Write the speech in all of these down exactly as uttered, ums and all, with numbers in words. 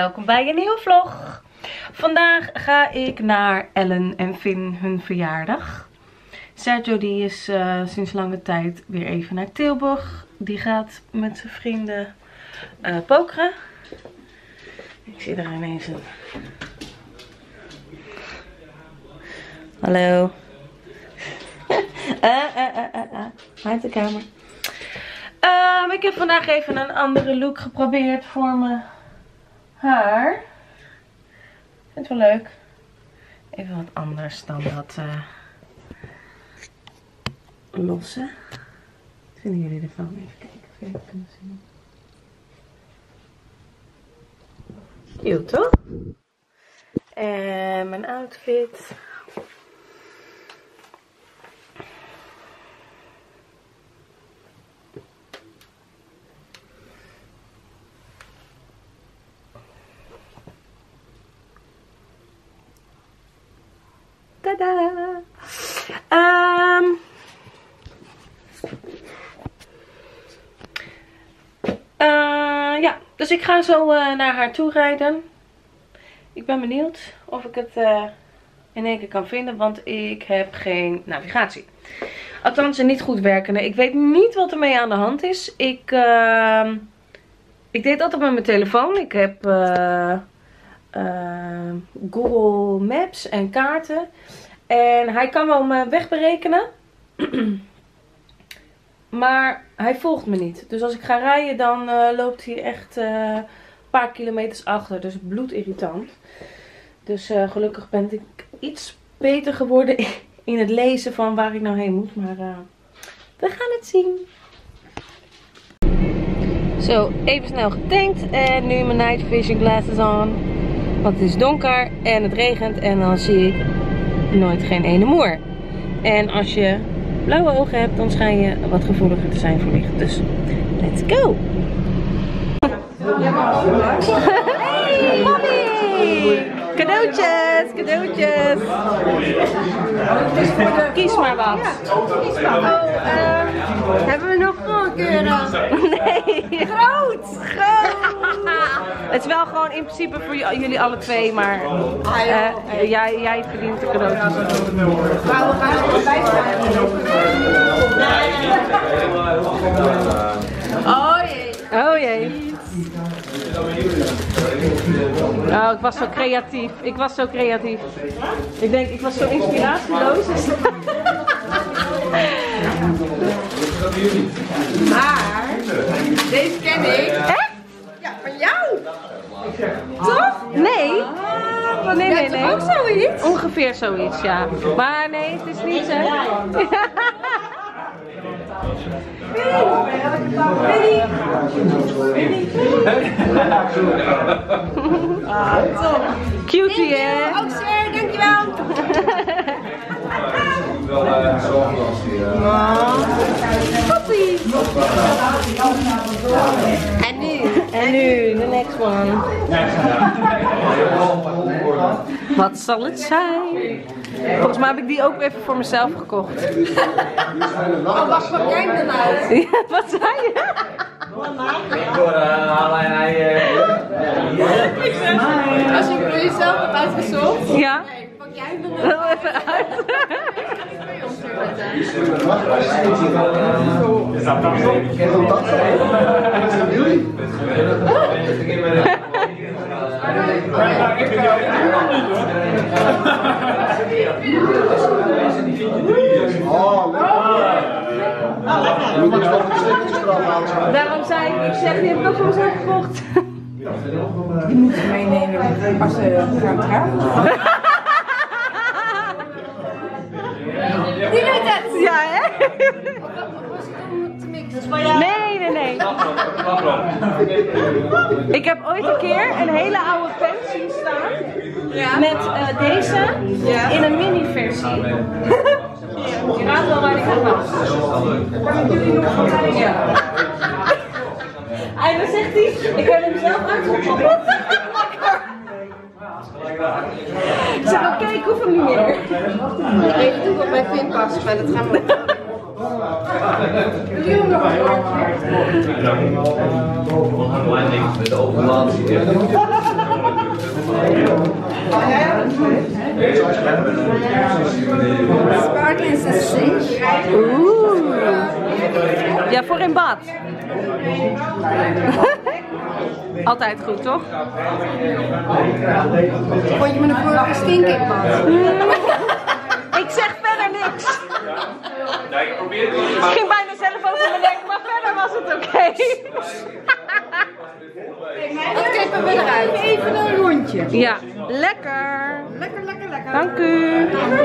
welkom bij een nieuwe vlog. Vandaag ga ik naar Ellen en Finn hun verjaardag. Sergio die is uh, sinds lange tijd weer even naar Tilburg. Die gaat met zijn vrienden uh, pokeren. Ik zie er ineens een... Hallo. uh, uh, uh, uh, uh. Uit de kamer. Um, ik heb vandaag even een andere look geprobeerd voor mijn haar. Ik vind het wel leuk. Even wat anders dan dat uh, losse. Wat vinden jullie ervan? Even kijken of jullie het kunnen zien. Cute toch? En mijn outfit. Tada! Um, uh, ja, dus ik ga zo uh, naar haar toe rijden. Ik ben benieuwd of ik het uh, in één keer kan vinden, want ik heb geen navigatie. Althans, niet goed werkende. Ik weet niet wat er mee aan de hand is. Ik, uh, ik deed altijd met mijn telefoon. Ik heb... Uh, Uh, Google Maps en kaarten. En hij kan wel mijn weg berekenen. Maar hij volgt me niet. Dus als ik ga rijden dan uh, loopt hij echt uh, een paar kilometers achter. Dus bloedirritant. Dus uh, gelukkig ben ik iets beter geworden in het lezen van waar ik nou heen moet. Maar uh, we gaan het zien. Zo, even snel getankt. En nu mijn night vision glasses on. Want het is donker en het regent en dan zie ik nooit geen ene moer. En als je blauwe ogen hebt, dan schijn je wat gevoeliger te zijn voor licht. Dus, let's go! Hey, mommy! Cadeautjes, cadeautjes! Kies maar wat. Oh, uh, hebben we nog een keer? Nee! Groot! Groot! Het is wel gewoon in principe voor jullie alle twee, maar uh, jij, jij verdient de cadeautjes. Maar we gaan er bij staan. Oh jee. Oh jee. Oh, ik was zo creatief. Ik was zo creatief. Ik denk, ik was zo inspiratieloos. Maar, deze ken ik. Echt? Ja, van jou. Toch? Nee. Ah, nee, nee, nee. Ook zoiets? Ongeveer zoiets, ja. Maar nee, het is niet zo. Ah, top. Cutie, hè? Ook zeer, dankjewel. Poppie. En nu? En nu, the next one. Wat zal het zijn? Volgens mij heb ik die ook even voor mezelf gekocht. Oh, wacht, wat jij dan uit? Ja, wat zei je? Als je voor jezelf hebt uitgezocht. Ja. Nee, pak jij hem dan Heel even uit. Is dat dan zo? Daarom zei ik, ik zeg, die heb ik ook voor mezelf gekocht. Die moet je meenemen als ze gaan trouwen. Die weet het! Ja, hè? Nee, nee, nee. Ik heb ooit een keer een hele oude pen zien staan. Ja. Met uh, deze ja. In een mini-versie. Je raadt wel waar die van was. Ja. En dan zegt hij, ik heb hem zelf uitgeprobeerd. Ik zeg, oké, okay, ik hoef hem niet meer. Ik weet niet hoe het bij Finn past, maar dat gaan we doen. Wil je hem nog een woordje? Met de overlaat. Sparkling sausage. Oeh. Ja, voor in bad. Altijd goed, toch? Vond je me de vorige stink in bad? Ik zeg verder niks. Ik ging bijna zelf over mijn nek, maar verder was het oké. Okay. Dat knippen we eruit. Even een rondje. Ja, lekker. Lekker, lekker, lekker. Dank u.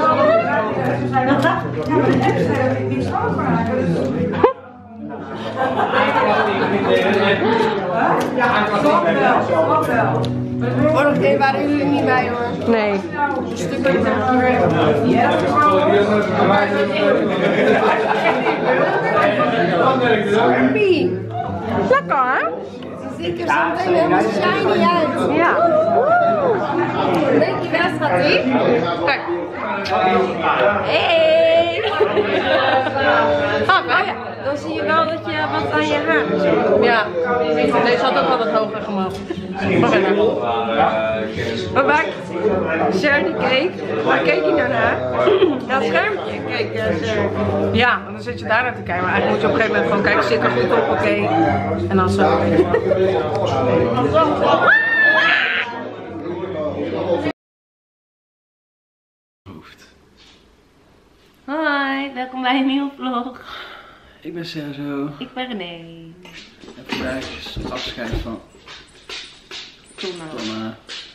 Vorige keer waren jullie niet bij hoor. Nee. Stukje. Lekker, hè? Ziet er zo meteen helemaal shiny uit. Ja. Dankjewel, schatje. Kijk. Hey. Ah, ja. Dan zie je wel dat je wat aan je haar hebt. Ja. Deze had ook wel wat hoger gemogen. Maar verder. Maar waar Shirley keek, waar keek je daarnaar? Dat schermpje keek Shirley. Ja, en dan zit je daar naar te kijken. Maar eigenlijk moet je op een gegeven moment gewoon kijken, zit er goed op, oké. Okay. En dan zo. Hoi, welkom bij een nieuwe vlog. Ik ben Sergio. Ik ben René. En vandaag is het afscheid van Tonna. Tonna.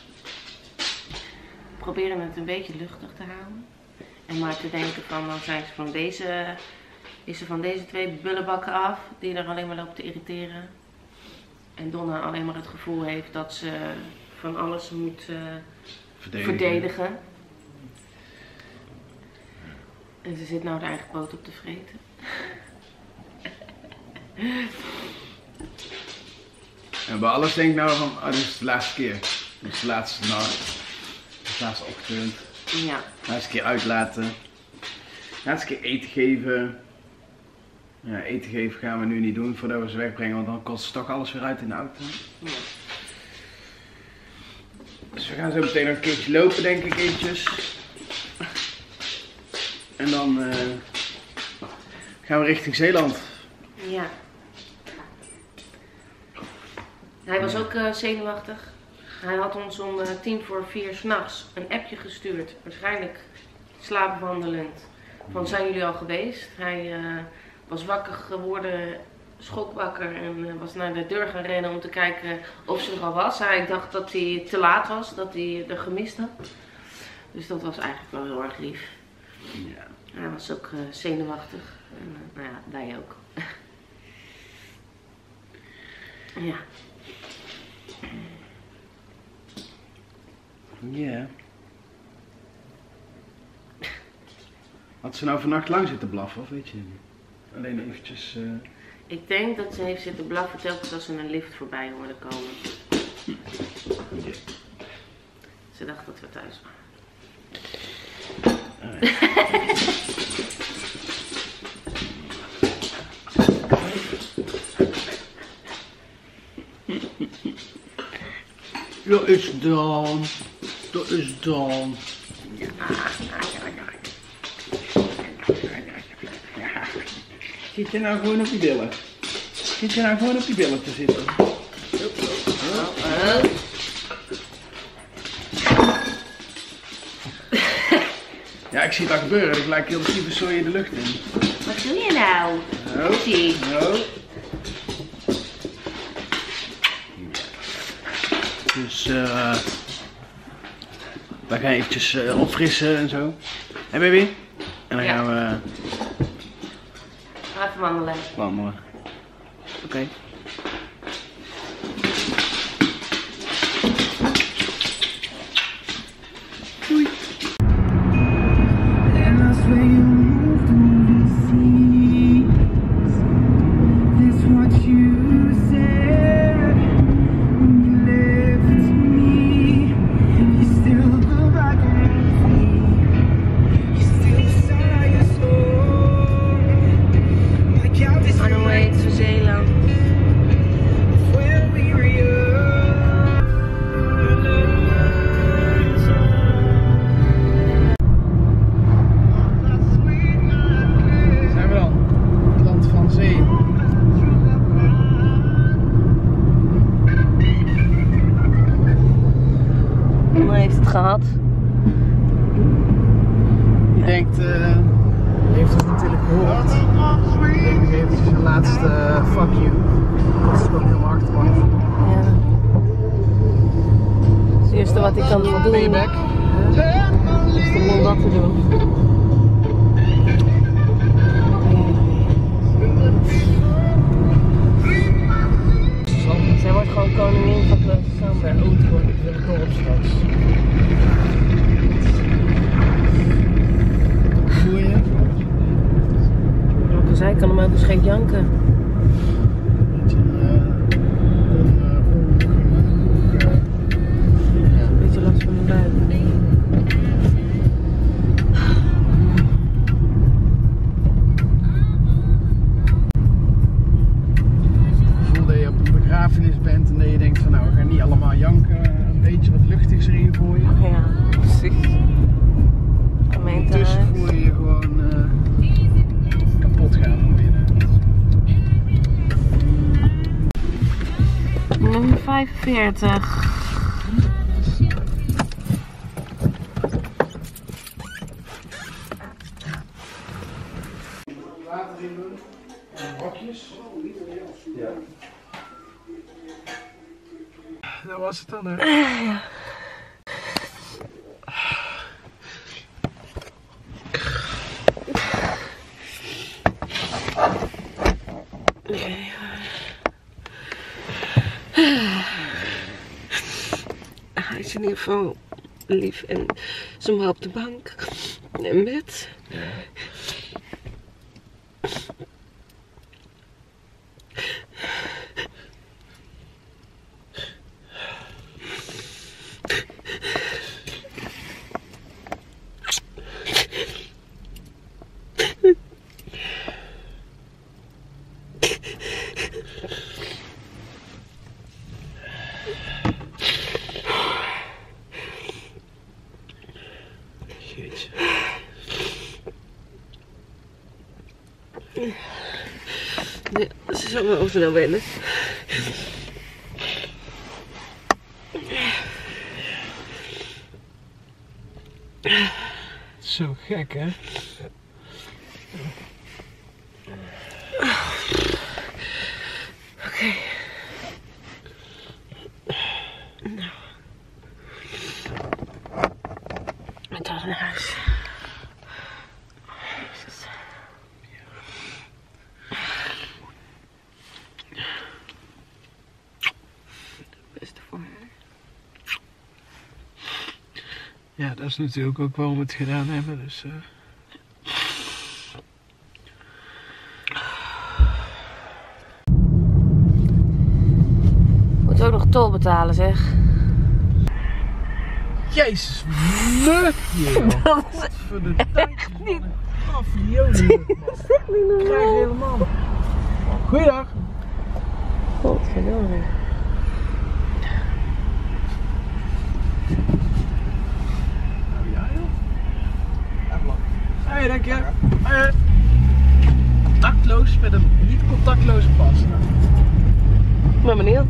We proberen het een beetje luchtig te houden. En maar te denken van, dan zijn ze van deze, is ze van deze twee bullenbakken af. Die er alleen maar loopt te irriteren. En Donna alleen maar het gevoel heeft dat ze van alles moet uh, verdedigen. verdedigen. En ze zit nou de eigen poot op te vreten. En bij alles denk ik nou van, oh, dit is de laatste keer. Dit is de laatste nacht. Dit is de laatste ochtend. Ja. De laatste keer uitlaten. De laatste keer eten geven. Ja, eten geven gaan we nu niet doen voordat we ze wegbrengen, want dan kost toch alles weer uit in de auto. Ja. Dus we gaan zo meteen nog een keertje lopen, denk ik, eventjes. En dan uh, gaan we richting Zeeland. Ja. Hij was ook uh, zenuwachtig. Hij had ons om uh, tien voor vier 's nachts een appje gestuurd. Waarschijnlijk slaapwandelend. Van, zijn jullie al geweest? Hij uh, was wakker geworden, schokwakker en uh, was naar de deur gaan rennen om te kijken of ze er al was. Hij dacht dat hij te laat was, dat hij er gemist had. Dus dat was eigenlijk wel heel erg lief. Ja. Hij was ook uh, zenuwachtig. En, uh, nou ja, wij ook. Ja. Ja. Had ze nou vannacht lang zitten blaffen, of weet je niet? Alleen eventjes... Uh... Ik denk dat ze heeft zitten blaffen telkens als ze een lift voorbij hoorde komen. Ja. Ze dacht dat we thuis waren. Dat is dan. Dat is dan. Ja. Zit je nou gewoon op je billen? Zit je nou gewoon op je billen te zitten? Ja, ik zie dat gebeuren. Ik lijk heel de tyfuszooi in de lucht in. Wat doe je nou? No. Zie. No. Dus uh, wij gaan eventjes uh, opfrissen en zo. Hé baby? En dan ja. gaan we Even wandelen. wandelen. Oké. Okay. Doei. gehad. Je denkt, uh, je heeft het natuurlijk gehoord. Ik denk nog eventjes een laatste uh, fuck you. Dat is gewoon heel hard wordt. Ja. Het eerste wat ik kan doen. Payback. Is om dat te doen. Zij wordt gewoon koningin van Klooster Samen. Zijn auto wordt weer een korp straks. Voel je? Ook zij kan hem ook eens geen janken. Beetje, uh, Een beetje last van de buik. Voel dat je op een begrafenis bent en dat je denkt van nou, we gaan niet allemaal janken, een beetje wat luchtigs erin gooien. Ja, precies. Ondertussen voel je je gewoon uh, kapot gaan van binnen. Nummer vijfenveertig. Water in doen en brokjes. Ja. Dat was het dan, hè? Uh, ja. Nee. Hij is in ieder geval lief en zomaar op de bank en bed. Ja. Jeetje. Nee, ze zal wel snel wennen. Zo gek, hè? Oké. Okay. Nou. Met dat naar huis. Jezus. Beste voor haar. Ja, dat is natuurlijk ook waarom we het gedaan hebben, dus... Uh... Moet ook nog tol betalen, zeg. Jezus, mug je! Dat is voor de echt niet. Afiolie, man. Ik krijg helemaal. Goeiedag. Godverdomme. Nou ja, joh. Hé, dank je. Hey. Contactloos met een niet contactloze pas. Ik ben benieuwd.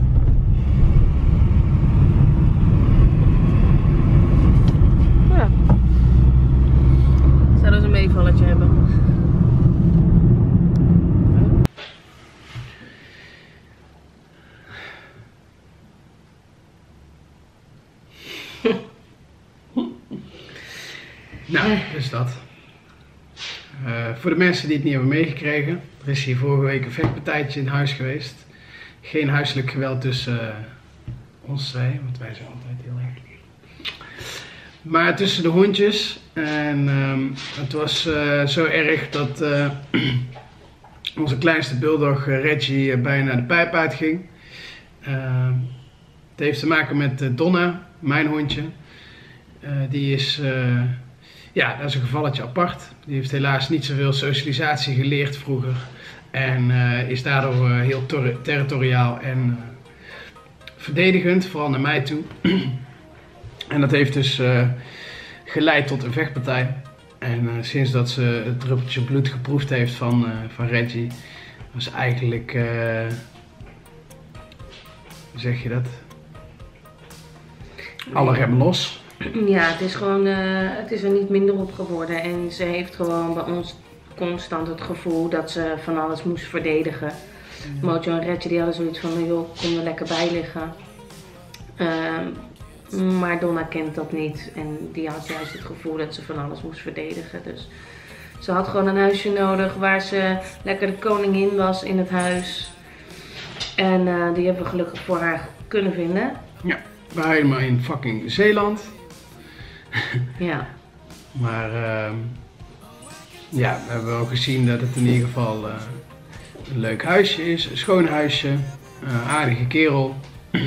Ja. Zouden ze een meevalletje hebben? Nou, dus dat. Uh, voor de mensen die het niet hebben meegekregen, er is hier vorige week een vechtpartijtje in huis geweest. Geen huiselijk geweld tussen uh, ons twee, want wij zijn altijd heel erg lief. Maar tussen de hondjes. En um, het was uh, zo erg dat uh, onze kleinste bulldog uh, Reggie uh, bijna de pijp uitging. Uh, het heeft te maken met uh, Donna, mijn hondje. Uh, die is... Uh, Ja, dat is een gevalletje apart. Die heeft helaas niet zoveel socialisatie geleerd vroeger. En uh, is daardoor uh, heel ter territoriaal en uh, verdedigend, vooral naar mij toe. En dat heeft dus uh, geleid tot een vechtpartij. En uh, sinds dat ze het druppeltje bloed geproefd heeft van, uh, van Reggie, was eigenlijk, uh, hoe zeg je dat? Alle remmen los. Ja, het is gewoon, uh, het is er niet minder op geworden. En ze heeft gewoon bij ons constant het gevoel dat ze van alles moest verdedigen. Ja. Mojo en Retje die hadden zoiets van, joh, kom er lekker bij liggen. Uh, maar Donna kent dat niet. En die had juist het gevoel dat ze van alles moest verdedigen. Dus ze had gewoon een huisje nodig waar ze lekker de koningin was in het huis. En uh, die hebben we gelukkig voor haar kunnen vinden. Ja, we waren helemaal in fucking Zeeland. Ja. Maar uh, ja, we hebben wel gezien dat het in ieder geval uh, een leuk huisje is. Een schoon huisje. Uh, aardige kerel.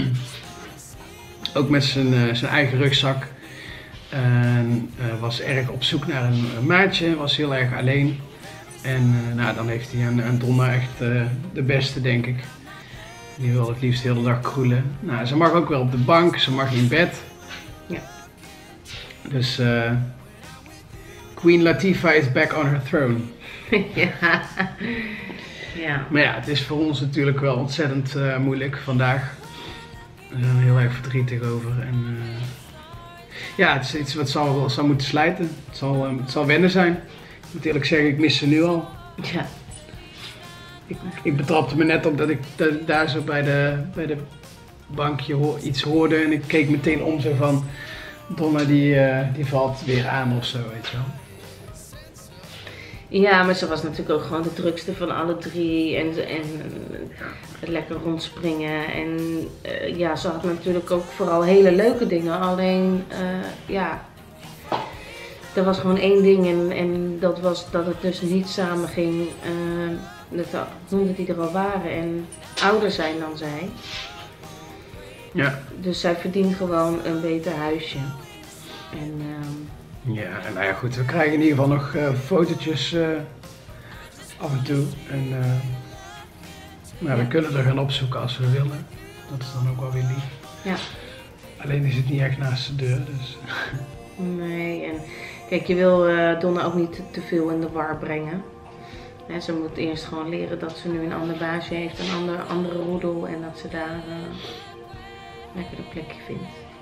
Ook met zijn, uh, zijn eigen rugzak. En uh, was erg op zoek naar een, een maatje. Was heel erg alleen. En uh, nou, dan heeft hij aan, aan Donna echt uh, de beste, denk ik. Die wil het liefst de hele dag kroelen. Nou, ze mag ook wel op de bank. Ze mag in bed. Ja. Dus uh, Queen Latifah is back on her throne. Ja. Ja. Maar ja, het is voor ons natuurlijk wel ontzettend uh, moeilijk vandaag. We zijn er heel erg verdrietig over. En, uh, ja, het is iets wat zal, zal moeten slijten. Het zal, um, het zal wennen zijn. Ik moet eerlijk zeggen, ik mis ze nu al. Ja. Ik, ik betrapte me net op dat ik da daar zo bij de, bij de bankje ho iets hoorde. En ik keek meteen om zo van, Donna die, uh, die valt weer aan of zo, weet je wel. Ja, maar ze was natuurlijk ook gewoon de drukste van alle drie. En, en uh, lekker rondspringen. En uh, ja, ze had natuurlijk ook vooral hele leuke dingen. Alleen, uh, ja, er was gewoon één ding. En, en dat was dat het dus niet samen ging. Uh, met de honden die er al waren en ouder zijn dan zij. Ja. Dus zij verdient gewoon een beter huisje. En, um... ja, en nou ja goed, we krijgen in ieder geval nog uh, fotootjes uh, af en toe. En uh, nou, ja. we kunnen er gaan opzoeken als we willen. Dat is dan ook wel weer lief. Ja. Alleen is het niet echt naast de deur, dus... Nee, en kijk, je wil uh, Donna ook niet te, te veel in de war brengen. He, ze moet eerst gewoon leren dat ze nu een ander baasje heeft, een ander, andere roedel en dat ze daar uh, lekker een plekje vindt.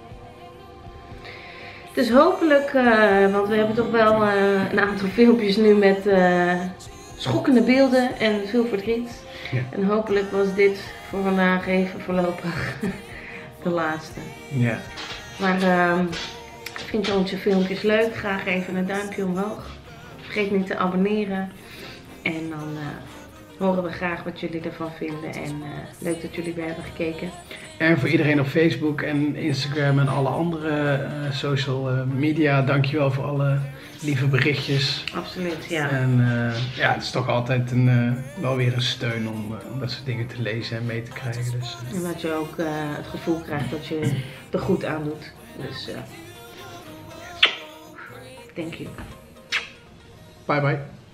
Dus hopelijk, uh, want we hebben toch wel uh, een aantal filmpjes nu met uh, schokkende beelden en veel verdriet. Ja. En hopelijk was dit voor vandaag even voorlopig de laatste. Ja. Maar uh, vind je onze filmpjes leuk? Graag even een duimpje omhoog. Vergeet niet te abonneren. En dan uh, horen we graag wat jullie ervan vinden. En uh, leuk dat jullie weer hebben gekeken. En voor iedereen op Facebook en Instagram en alle andere uh, social uh, media, dankjewel voor alle lieve berichtjes. Absoluut, ja. En uh, ja, het is toch altijd een, uh, wel weer een steun om, uh, om dat soort dingen te lezen en mee te krijgen. Dus, uh. En dat je ook uh, het gevoel krijgt dat je er goed aan doet. Dus, uh, thank you. Bye bye.